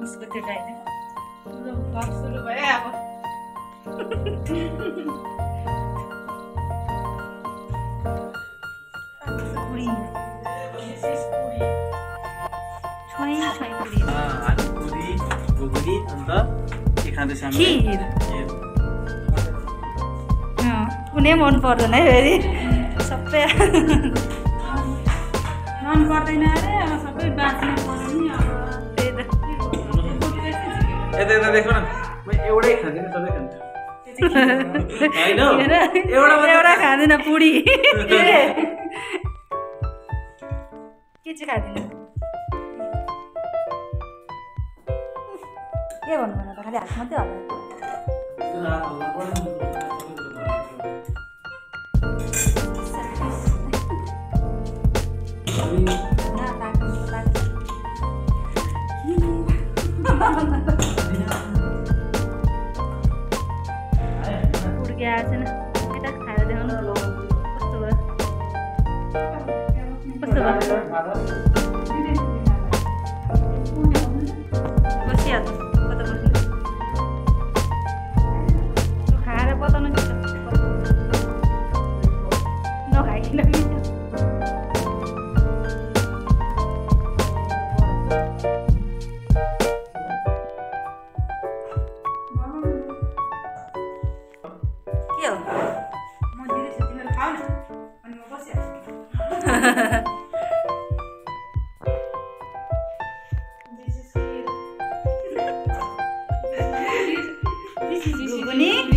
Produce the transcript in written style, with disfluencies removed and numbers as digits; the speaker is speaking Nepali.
उसको त्यो गाइने भ्लग सुरु भयो अब पुरी छोई छोई पुरी आलु पुरी घुगुनी अन्त के खाँदैछ हामी खिर कुनै मन पर्दैन है फेरि सबै मन पर्दैन अरे अब सबै बाँच्नु पर्यो नि अब त्यही त यता देख्नु न म एउटै खाँदिनँ सबै खान्छु हैन एउटा खाँदैन पुरी के चाहिँ खाँदैन के भन्नु भन त खालि हात मात्रै होला पुड्के आएको छैन यता खाएर देखाउनु कस्तो भयो बसिहाल्छ कता बस्नु खाएर बताउनु नखाइकन घुगुनी